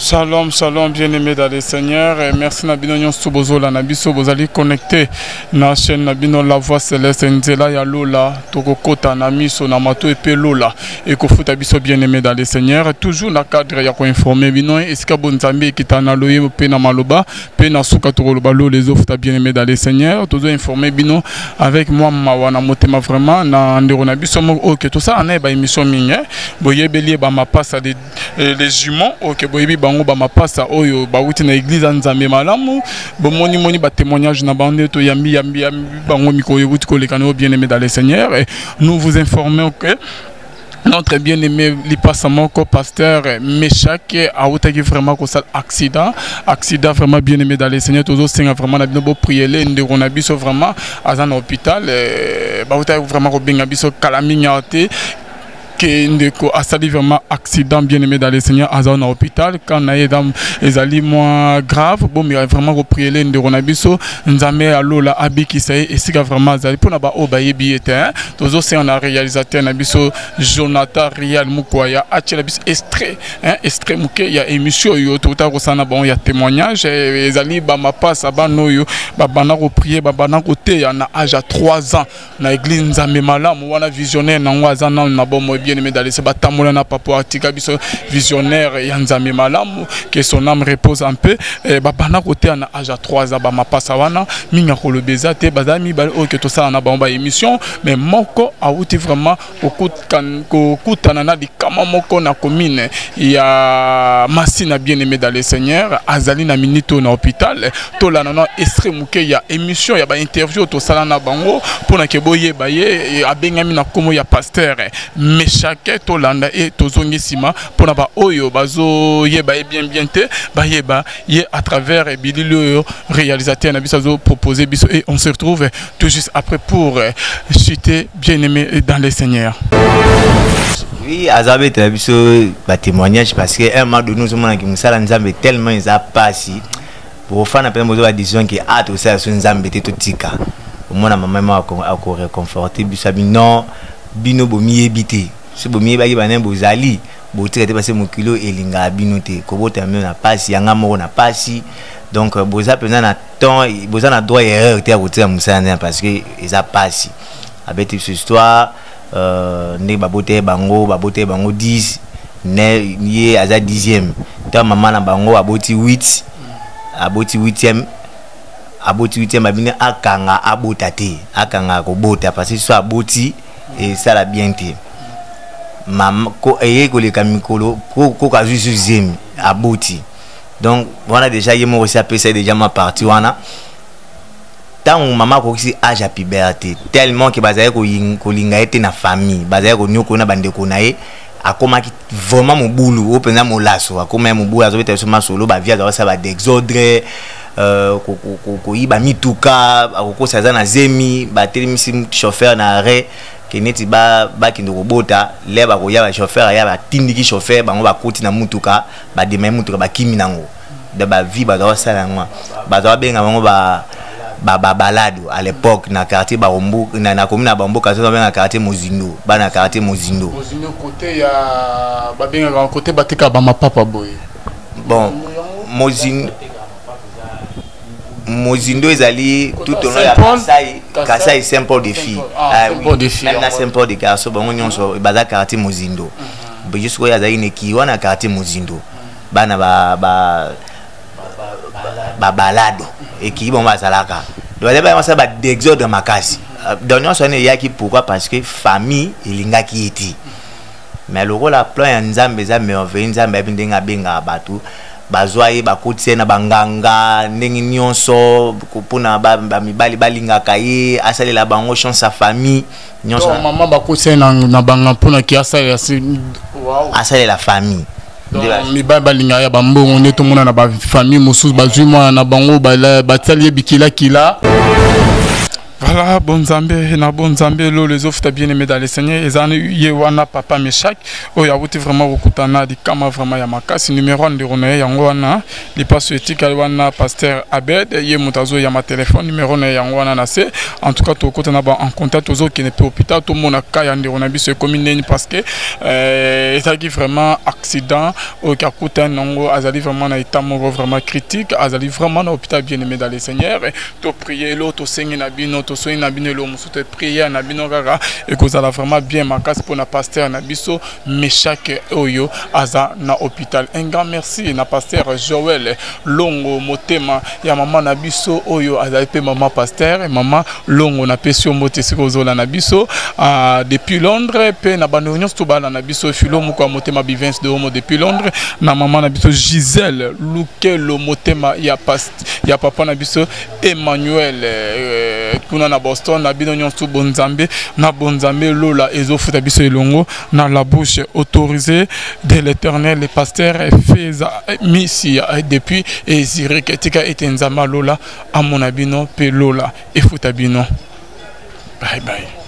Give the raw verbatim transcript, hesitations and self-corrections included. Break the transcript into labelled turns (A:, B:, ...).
A: Shalom, shalom, bien-aimés dans le Seigneur. Et merci Nabino Nyon Sobozo la Nabiso, vous allez connecter na chaîne Nabino La Voix Céleste Nzela ya Lola, Tokokota Namiso Namato et Pelola. Et Kofuta Biso bien-aimés dans le Seigneur. Toujours na cadre ya ko informer bino eska bonzambe kitana loye pe na maloba, pe na suka tokoloba lo les offres bien-aimés dans le Seigneur. Toujours informer bino avec moi mawana motema vraiment na ndero na biso mo OK tout ça ana ba émission minye. Boye belie ba mapasa des les juments OK boye bango ba mapasa oyo ba wuti na église nzambe malamu bomoni moni ba témoignage na bande to yambi yambi bango mikoyo wuti ko lekano bien-aimé dans le Seigneur et nous vous informons que notre bien-aimé Lipasamoko pasteur Meshak a eu vraiment un accident accident vraiment bien-aimé dans le Seigneur toujours c'est vraiment na bino prier les ndeko na biso vraiment à un hôpital ba wuta vraiment ko benga biso kalaminyate que ndeko a sali vraiment accident bien-aimé dans le Seigneur à un hôpital quand na yedam ezali moins grave bon mais vraiment reprier les ndeko na biso nzambe alola abiki sai et sika vraiment azali pona ba obayebi était toujours c'est on a réalisateur na biso Jonathan Rial Mukwaya achela biso extrait hein extrait muke ya émission yo tota ko sana bon ya témoignage ezali ba mapasa ba noyo ba bana reprier ba bana côté ya na âge à trois ans na église nzambe malamu wana visionnaire na ngwaza na na bon bien-aimé dans les batamola na papa atika biso visionnaire ya nzambe malamu que son âme repose un peu ba bana côté na âge à trois ans ba mapasa wana minga ko lobeza te bazami ba OK to ça na ba émission mais moko a outi vraiment ko kutana na dikama moko na commune ya Masina bien-aimé dans le Seigneur azali na minito na hôpital to la na extrait muke ya émission ya ba interview to sala na bango pona ke boye baye abengami na komo ya pasteur mais chaque tolanda et tozongi sima pour ba oyo bazo yeba bien bien te ba yeba ye à travers bililo réalisateur na biso proposer biso et on se retrouve tout juste après pour chuter bien-aimé dans le Seigneur.
B: Oui, Azabe te biso ba témoignage parce que un moment de nous sommes qui musala nzambe tellement ils a passé pour faire na pena mozo ba décision qui a tout ça sur nzambe te totika. Au moins maman a ko réconforter biso non bino bomi ebité ce bomi ba yibana bozali bo traité parce mon kilo elinga bino te ko bota même na pasi yanga moko na pasi donc boza pena na temps boza na droit erreur te akotira musana parce que eza pasi abeti cette histoire euh ne ba bote bango ba bote bango dix ne yé aza dixième ta maman na bango aboti huit aboti huitième aboti huitième abine akanga abota te akanga ko bota parce que soit aboti et ça la bien été maman ko eye ko le kamikolo ko ko ka juste zemi aboti donc voilà déjà yemo aussi appelé déjà ma partie wana tant maman ko si âge à puberté tellement que bazaye ko ko linga était na famille bazaye ko nyoko na bande ko nae akoma ki vraiment mo boulou o penza mo laso akoma mo boulou azo beta so ma solo ba via ça ba d'exodre euh ko ko ko iba mituka akoko saza na zemi ba telemisi chauffeur na arrêt keneti ba ba kindoko bota leba ko ya ba chauffeur ya ba tindiki chauffeur bango ba koti na mutuka ba demain mutuka ba kimi nango de ba vie ba za sala ngwa ba za benga bango ba ba ba balado à l'époque na quartier Barombo na na commune na Barombo kazo na quartier Mozindo ba na quartier Mozindo
A: Mozindo côté ya ba benga ba côté batika ba mapapa boy
B: bon Mozindo Mozindo ezali tout au long ya Kasai Kasai Saint-Paul de filles ah oui même na Saint-Paul de garçons bon nyonso baza quartier Mozindo be jusqu'o ya zaine ki wana quartier Mozindo bana ba ba ba balado et qui bon ba salaka donc ba ça ba d'exode makasi donc nyonso ne yaki pourquoi parce que famille elinga ki eti mais le rôle la plan ya nzambe za merveille nzambe bindenga benga batu bazwaye bakoti na banganga ndenge nyonso kupuna ba mibali balinga kaye asalela bango chance sa famille nyonso
A: maman bakoti na na banga puna ki asalela wow
B: asalela famille
A: mibali balinga ya bambongo neto mona na ba famille mosusu bazwi mwana na bango ba batali bikila kila Voilà, bon Zambé, na bon Zambé, lo les offres bien aimé dans les Seigneurs, et en eu wana papa Meshak, oh ya wuti vraiment rekutana di kama vraiment ya makasi numéro un de Roné yangwana, li passe éthique wana pasteur Abed, ye mutazo ya ma téléphone numéro ne yangwana na se, en tout cas to kutana ba en contact aux autres qui n'est pas hôpital, tout le monde a kaya de Roné bis commune parce que euh ça qui vraiment accident au kakuta nango azali vraiment na état moro vraiment critique, azali vraiment na hôpital bien aimé dans les Seigneurs, to prier l'autre seigneur na bino to soyi na bino lo musu te prière na bino kaka et que ça la vraiment bien makasi pour na pasteur na biso Meshak oyo aza na hôpital. Un grand merci na pasteur Joël Longo motema ya maman na biso oyo aza pe maman pasteur et maman Longo na pesio motesi ko zola na biso depuis Londres pe na bano nyonso to bana na biso filo muko motema bivens de homo depuis Londres na maman na biso Gisèle Lukelo motema ya past ya papa na biso Emmanuel euh, kuna na Boston na bino nyonso bonzambe na bonzambe lola ezofuta biso elongo na la bouche autorisée de l'Éternel le pasteur Feza Misi depuis Ezire ketika etenzama lola amona bino pe lola efuta bino. Bye bye.